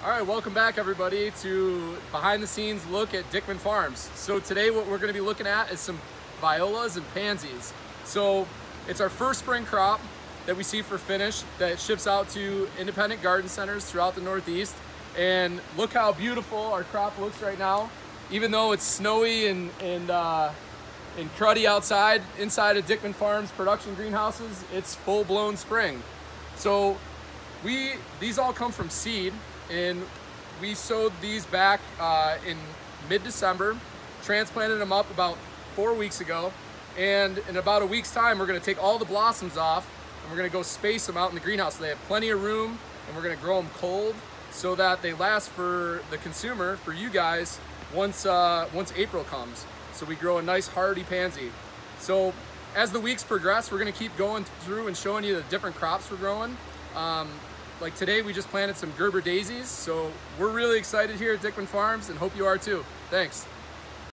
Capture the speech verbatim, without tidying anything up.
All right, welcome back everybody to behind the scenes look at Dickman Farms. So today what we're gonna be looking at is some violas and pansies. So it's our first spring crop that we see for finish that ships out to independent garden centers throughout the Northeast. And look how beautiful our crop looks right now. Even though it's snowy and, and, uh, and cruddy outside, inside of Dickman Farms production greenhouses, it's full-blown spring. So we, these all come from seed. And we sowed these back uh, in mid-December, transplanted them up about four weeks ago, and in about a week's time we're going to take all the blossoms off and we're going to go space them out in the greenhouse. They have plenty of room, and we're going to grow them cold so that they last for the consumer, for you guys, once, uh, once April comes. So we grow a nice hardy pansy. So as the weeks progress, we're going to keep going through and showing you the different crops we're growing. Um, Like today, we just planted some Gerber daisies, so we're really excited here at Dickman Farms and hope you are too. Thanks.